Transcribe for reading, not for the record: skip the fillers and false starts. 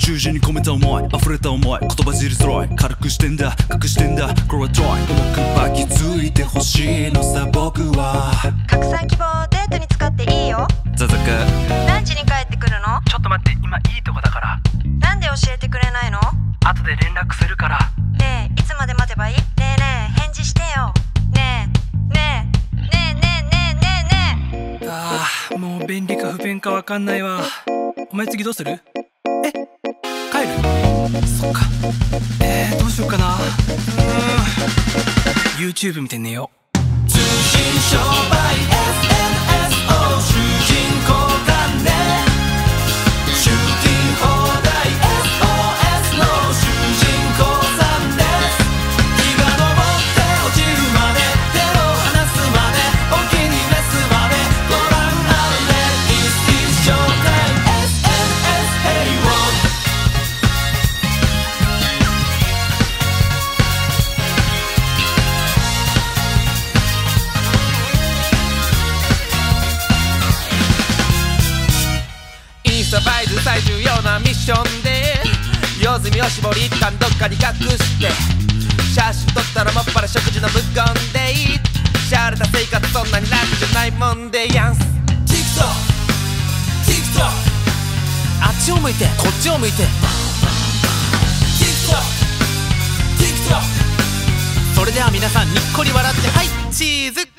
中心に込めた思い、溢れた思い、言葉尻揃い、軽くしてんだ隠してんだ、これはトライ、重くばきついてほしいのさ僕は。 拡散希望デートに使っていいよ。 続く。 何時に帰ってくるの？ ちょっと待って、今いいとこだから。 なんで教えてくれないの？ 後で連絡するから。 ねえ、いつまで待てばいい？ねえねえ、返事してよ。ねえねえねえねえねえねえねえ。 ああ、もう便利か不便かわかんないわ。お前次どうする？帰る？そっか。どうしようかな。YouTube 見て寝よう。 通信商売 SNS を主人公がね、シューティング放題 SOS の主人公さんです。日が昇って落ちるまで、手を離すまで、お気に召すまで、ご覧あれ。This is showtime SNS Hey World。 サバイズ最重要なミッションで用済みを絞り一旦どっかに隠して写真撮ったらもっぱら食事の無言でいい。しゃれた生活そんなに楽じゃないもんでやんす。 TikTok あっちを向いてこっちを向いて TikTok それでは皆さんにっこり笑ってはいチーズ。